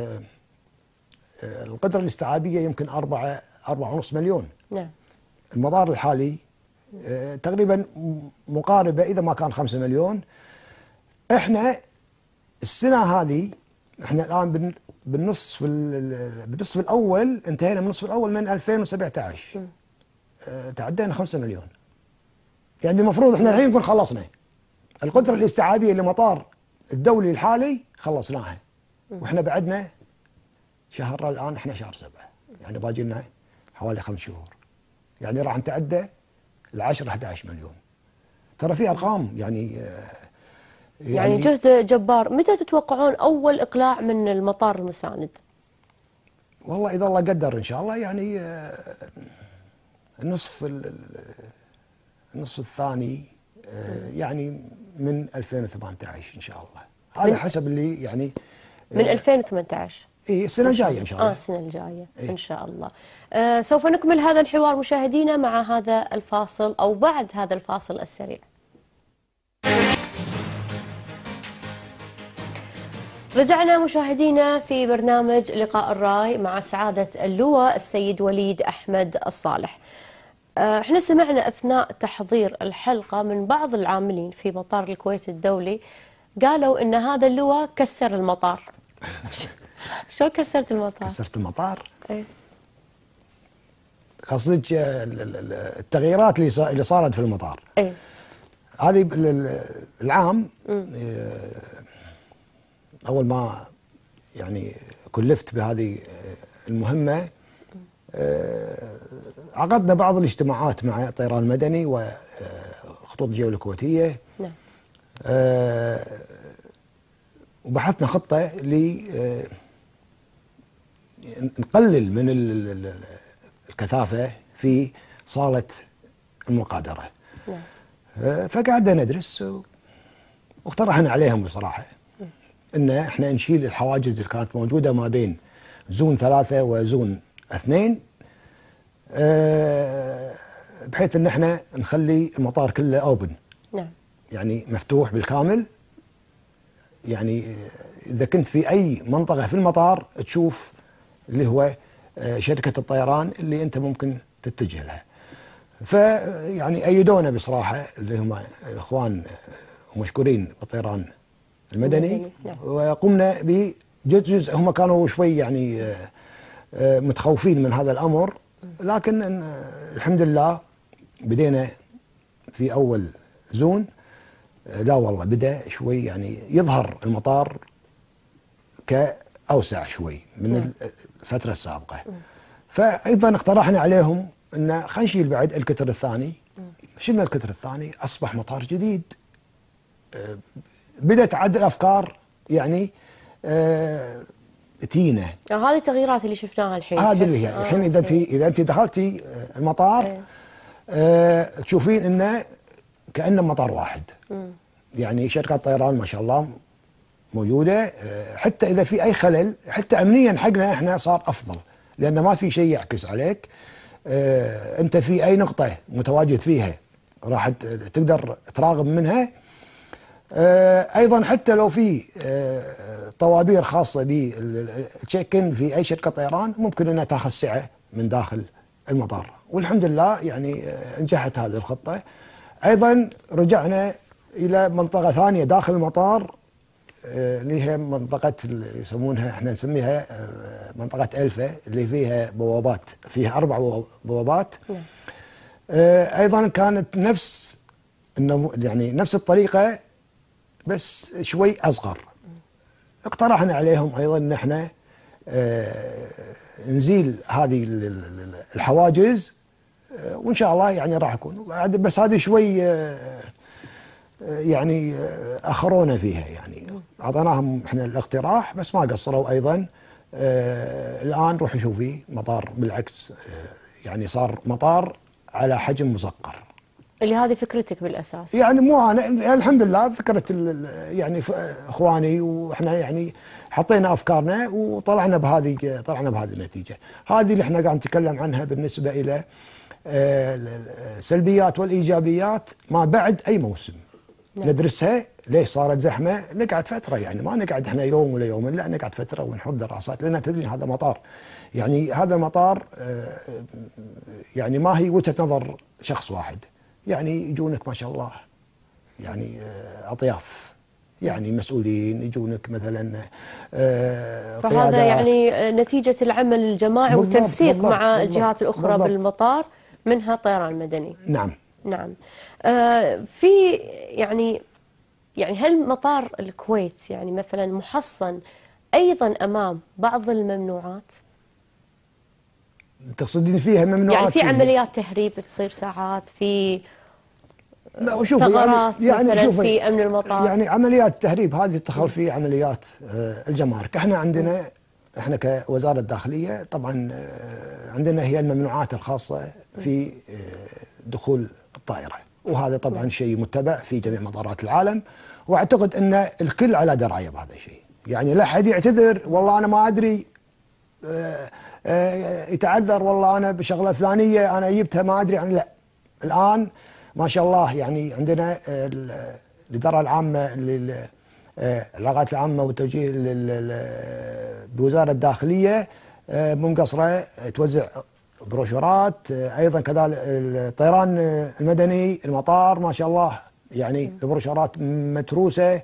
القدرة الاستيعابية يمكن أربعة أربعة ونص مليون. نعم. المطار الحالي تقريبا مقاربة إذا ما كان خمسة مليون. احنا السنة هذه احنا الآن بالنصف بالنصف الأول، انتهينا من النصف الأول من ألفين وسبعة عشر، اه تعدينا خمسة مليون. يعني المفروض احنا الحين نكون خلصنا القدرة الاستيعابية لمطار الدولي الحالي، خلصناها واحنا بعدنا شهر. الآن احنا شهر سبعة، يعني باقي لنا حوالي خمس شهور، يعني راح نتعدى العشرة أحد عشر مليون. ترى في أرقام يعني يعني, يعني جهد جبار. متى تتوقعون أول إقلاع من المطار المساند؟ والله إذا الله قدر إن شاء الله، يعني النصف النصف الثاني يعني من ألفين وثمانية عشر إن شاء الله، هذا حسب اللي يعني من ألفين وثمانية عشر. إيه السنة الجاية إن شاء الله. آه السنة الجاية إيه؟ إن شاء الله. آه سوف نكمل هذا الحوار مشاهدينا مع هذا الفاصل أو بعد هذا الفاصل السريع. رجعنا مشاهدينا في برنامج لقاء الراي مع سعادة اللواء السيد وليد أحمد الصالح. آه احنا سمعنا أثناء تحضير الحلقة من بعض العاملين في مطار الكويت الدولي، قالوا إن هذا اللواء كسر المطار. شو كسرت المطار؟ كسرت المطار؟ ايه قصدك التغييرات اللي اللي صارت في المطار. ايه هذه العام اول ما يعني كلفت بهذه المهمة، عقدنا بعض الاجتماعات مع الطيران المدني وخطوط الجوية الكويتية. نعم. وبحثنا خطة ل نقلل من الكثافة في صالة المقادرة. نعم. فقعدنا ندرس واقترحنا عليهم بصراحة ان احنا نشيل الحواجز اللي كانت موجودة ما بين زون ثلاثة وزون اثنين، بحيث ان احنا نخلي المطار كله اوبن. نعم. يعني مفتوح بالكامل. يعني اذا كنت في اي منطقة في المطار تشوف اللي هو شركة الطيران اللي انت ممكن تتجه لها. فيعني ايدونا بصراحة اللي هم الاخوان ومشكورين بالطيران المدني. نعم. وقمنا بجزء جزء. هم كانوا شوي يعني متخوفين من هذا الامر، لكن الحمد لله بدينا في اول زون. لا والله بدا شوي يعني يظهر المطار كأوسع شوي من الفترة السابقة. فأيضا اقترحنا عليهم أن خلينا نشيل بعد الكتر الثاني. شلنا الكتر الثاني، أصبح مطار جديد. بدأت عد الأفكار يعني أه تينا. هذه التغييرات اللي شفناها الحين. هذه اللي هي الحين. إذا أنت إذا أنت دخلتي المطار أه تشوفين أنه كأنه مطار واحد. مم. يعني شركات طيران ما شاء الله موجودة. حتى إذا في أي خلل، حتى أمنيا حقنا إحنا صار أفضل، لأن ما في شيء يعكس عليك. أنت في أي نقطة متواجد فيها راح تقدر تراقب منها. أيضا حتى لو في طوابير خاصة بالتشيك إن في أي شركة طيران، ممكن أنها تاخذ سعة من داخل المطار. والحمد لله يعني نجحت هذه الخطة. أيضا رجعنا إلى منطقة ثانية داخل المطار اللي هي منطقة اللي يسمونها احنا نسميها منطقة ألفا، اللي فيها بوابات، فيها أربع بوابات. نعم. أيضا كانت نفس يعني نفس الطريقة بس شوي أصغر. اقترحنا عليهم أيضا أن احنا نزيل هذه الحواجز، وإن شاء الله يعني راح يكون. بس هذه شوي يعني أخرونا فيها، يعني أعطيناهم احنا الاقتراح بس ما قصروا أيضا. آه الآن روحوا شوفي مطار بالعكس، آه يعني صار مطار على حجم مصقر. اللي هذه فكرتك بالاساس. يعني مو انا، يعني الحمد لله فكره يعني اخواني واحنا يعني حطينا افكارنا وطلعنا بهذه طلعنا بهذه النتيجه. هذه اللي احنا قاعد نتكلم عنها بالنسبه الى السلبيات والايجابيات ما بعد اي موسم. نعم. ندرسها ليش صارت زحمه، نقعد فتره يعني ما نقعد احنا يوم ولا يومين، لا نقعد فتره ونحط دراسات لان تدري هذا مطار. يعني هذا المطار يعني ما هي وجهه نظر شخص واحد. يعني يجونك ما شاء الله يعني اطياف، يعني مسؤولين يجونك مثلا فهذا يعني نتيجه العمل الجماعي والتنسيق بالضبط مع بالضبط الجهات الاخرى بالضبط بالمطار منها الطيران المدني. نعم نعم. آه في يعني يعني هل مطار الكويت يعني مثلا محصن ايضا امام بعض الممنوعات؟ تقصدين فيها ممنوعات؟ يعني في عمليات تهريب تصير ساعات، في لا شوفي ثغرات يعني مثلا شوفي في امن المطار. يعني عمليات التهريب هذه تدخل في عمليات الجمارك. احنا عندنا احنا كوزاره الداخليه طبعا عندنا هي الممنوعات الخاصه في دخول الطائره، وهذا طبعا شيء متبع في جميع مطارات العالم، واعتقد ان الكل على درايه بهذا الشيء. يعني لا احد يعتذر والله انا ما ادري، يتعذر والله انا بشغله فلانيه انا جبتها ما ادري يعني، لا الان ما شاء الله يعني عندنا الاداره العامه للعلاقات العامه والتوجيه بوزاره الداخليه منقصره توزع بروشورات، ايضا كذلك الطيران المدني المطار ما شاء الله يعني البروشورات متروسه،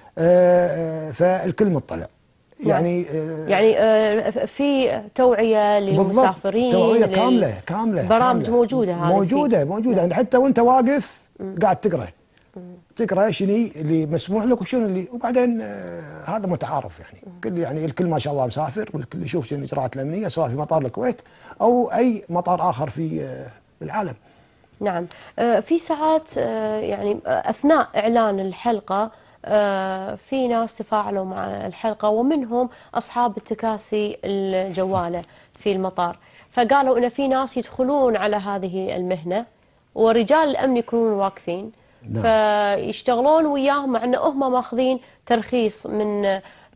فالكل مطلع. يعني يعني في توعيه للمسافرين، توعيه كامله كامله برامج كاملة موجوده هذه موجوده موجوده يعني حتى وانت واقف قاعد تقرا تقرا شنو اللي مسموح لك وشنو اللي، وبعدين آه هذا متعارف يعني كل يعني الكل ما شاء الله مسافر والكل يشوف شنو الاجراءات الامنيه سواء في مطار الكويت او اي مطار اخر في آه العالم. نعم. آه في ساعات آه يعني اثناء اعلان الحلقه آه في ناس تفاعلوا مع الحلقه ومنهم اصحاب التكاسي الجواله في المطار، فقالوا ان في ناس يدخلون على هذه المهنه ورجال الامن يكونون واقفين. نعم. فيشتغلون وياهم مع ان هم ماخذين ترخيص من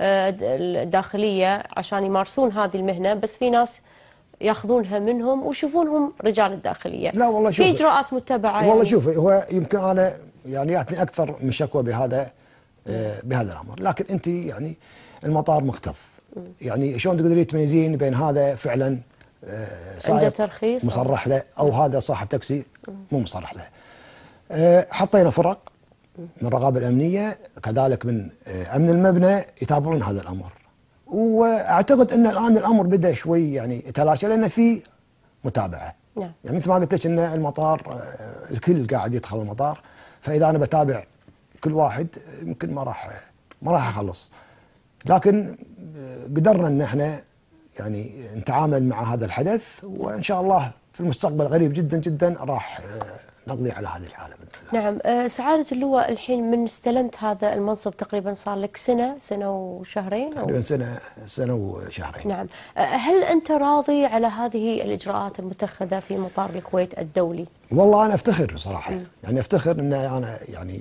الداخليه عشان يمارسون هذه المهنه، بس في ناس ياخذونها منهم ويشوفونهم رجال الداخليه. لا والله شوف في اجراءات متبعه. والله يعني شوفي هو يمكن انا يعني ياتني اكثر من شكوى بهذا بهذا الامر، لكن انت يعني المطار مكتظ. يعني شلون تقدرين تميزين بين هذا فعلا عنده ترخيص مصرح له او هذا صاحب تاكسي مو مصرح له. حطينا فرق من الرقابه الامنيه كذلك من امن المبنى يتابعون هذا الامر، واعتقد ان الان الامر بدا شوي يعني يتلاشى لان في متابعه. نعم. يعني مثل ما قلت لك ان المطار الكل قاعد يدخل المطار، فاذا انا بتابع كل واحد يمكن ما راح ما راح اخلص، لكن قدرنا ان احنا يعني نتعامل مع هذا الحدث، وان شاء الله في المستقبل قريب جدا جدا راح نقضي على هذه الحاله باذن الله. نعم. أه سعاده اللواء الحين من استلمت هذا المنصب تقريبا صار لك سنه سنه وشهرين تقريبا سنه سنه وشهرين. نعم. أه هل انت راضي على هذه الاجراءات المتخذه في مطار الكويت الدولي؟ والله انا افتخر صراحه. م. يعني افتخر ان انا يعني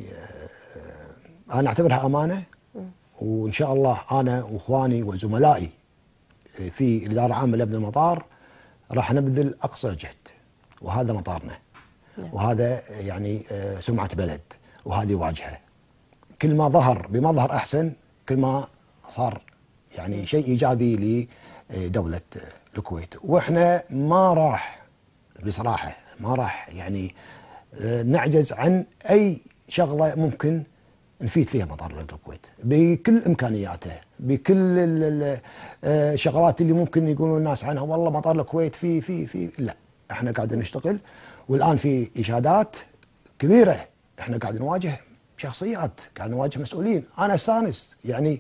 انا اعتبرها امانه، م. وان شاء الله انا واخواني وزملائي في الاداره العامه لابن المطار راح نبذل اقصى جهد، وهذا مطارنا. نعم. وهذا يعني سمعة بلد وهذه واجهة. كل ما ظهر بمظهر أحسن كل ما صار يعني شيء إيجابي لدولة الكويت، وإحنا ما راح بصراحة ما راح يعني نعجز عن أي شغلة ممكن نفيد فيها مطار الكويت بكل إمكانياته، بكل الشغلات اللي ممكن يقولون الناس عنها والله مطار الكويت في في في لا، إحنا قاعدين نشتغل، والآن في إشادات كبيرة، احنا قاعد نواجه شخصيات، قاعد نواجه مسؤولين، أنا استانس يعني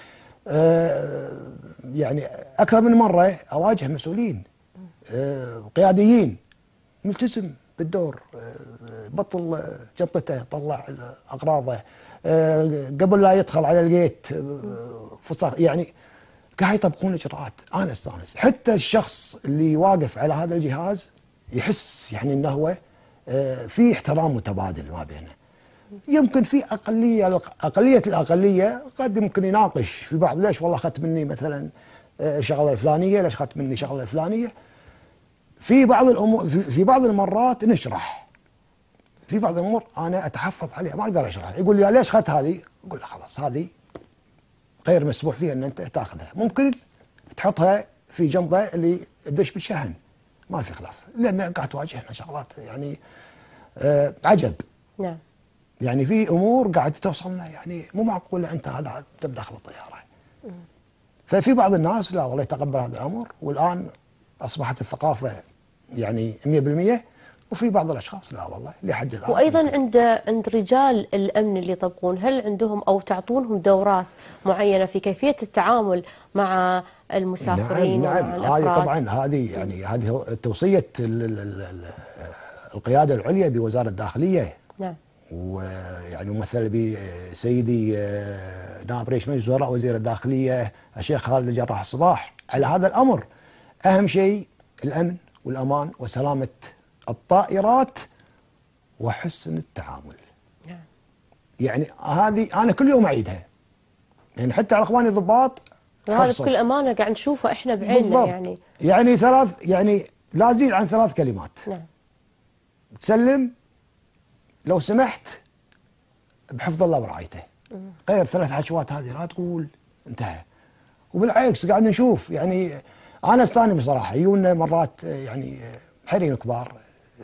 آه يعني أكثر من مرة أواجه مسؤولين آه قياديين ملتزم بالدور، آه بطل جنطته طلع أغراضه آه قبل لا يدخل على الجيت فصخ، يعني قاعد يطبقون إجراءات، أنا استانس. حتى الشخص اللي واقف على هذا الجهاز يحس يعني انه هو آه، في احترام متبادل ما بينه. يمكن في اقليه اقليه الاقليه قد يمكن يناقش في بعض، ليش والله اخذت مني مثلا آه، شغله الفلانيه، ليش اخذت مني شغله الفلانيه. في بعض الامور في بعض المرات نشرح، في بعض الامور انا اتحفظ عليها ما اقدر اشرح. يقول لي ليش اخذت هذه؟ اقول له خلاص هذه غير مسموح فيها ان انت تاخذها، ممكن تحطها في جنبها اللي تدش بالشحن ما في خلاف، لان قاعد تواجهنا شغلات يعني آه عجب. نعم. يعني في امور قاعد توصلنا يعني مو معقول انت هذا تبدا داخل الطياره. ففي بعض الناس لا والله يتقبل هذا الامر، والان اصبحت الثقافه يعني مئة بالمئة، وفي بعض الاشخاص لا والله لحد الان. وايضا عند عند رجال الامن اللي يطبقون، هل عندهم او تعطونهم دورات معينه في كيفيه التعامل مع المسافرين؟ نعم ومع نعم، هذه الأفراد؟ طبعا هذه يعني هذه توصيه القياده العليا بوزاره الداخليه. نعم. ويعني ممثل بسيدي نائب رئيس مجلس وزراء وزير الداخليه الشيخ خالد الجراح الصباح على هذا الامر. اهم شيء الامن والامان وسلامه الطائرات وحسن التعامل. نعم. يعني هذه انا كل يوم اعيدها، يعني حتى على اخواني الضباط. وهذا بكل امانه قاعد نشوفه احنا بعيننا. يعني يعني ثلاث يعني لا يزيد عن ثلاث كلمات. نعم. تسلم لو سمحت بحفظ الله ورعايته، غير ثلاث حشوات هذه لا تقول انتهى. وبالعكس قاعد نشوف يعني انا استاني بصراحه يجونا مرات يعني حريم كبار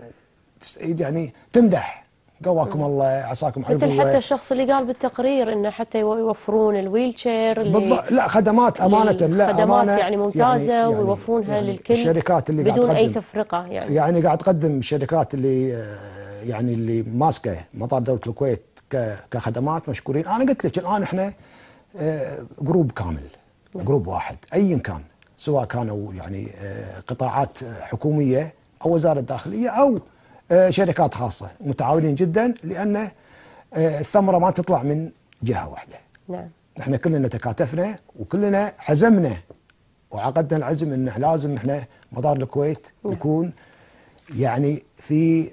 يعني تمدح قواكم الله عساكم على مثل حتى الشخص اللي قال بالتقرير انه حتى يوفرون الويل شير اللي لا خدمات امانه لا خدمات أمانة يعني ممتازه يعني ويوفرونها يعني للكل الشركات اللي بدون قاعد اي تقدم تفرقه. يعني يعني قاعد تقدم الشركات اللي يعني اللي ماسكه مطار دوله الكويت كخدمات مشكورين. انا قلت لك الان احنا جروب كامل، جروب واحد ايا كان، سواء كانوا يعني قطاعات حكوميه او وزاره الداخليه او شركات خاصه، متعاونين جدا لان الثمره ما تطلع من جهه واحده. نعم. احنا كلنا تكاتفنا وكلنا عزمنا وعقدنا العزم انه لازم احنا مطار الكويت نعم. يكون يعني في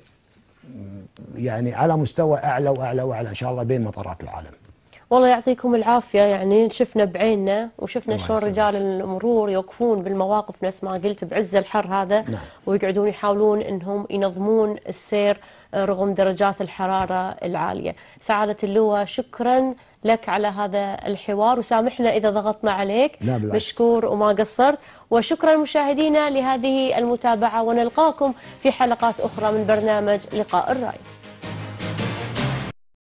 يعني على مستوى اعلى واعلى واعلى ان شاء الله بين مطارات العالم. والله يعطيكم العافيه، يعني شفنا بعيننا وشفنا شلون رجال المرور يوقفون بالمواقف نفس ما قلت بعز الحر هذا. نعم. ويقعدون يحاولون انهم ينظمون السير رغم درجات الحراره العاليه. سعاده اللواء شكرا لك على هذا الحوار، وسامحنا اذا ضغطنا عليك. مشكور وما قصرت. وشكرا مشاهدينا لهذه المتابعه، ونلقاكم في حلقات اخرى من برنامج لقاء الرأي.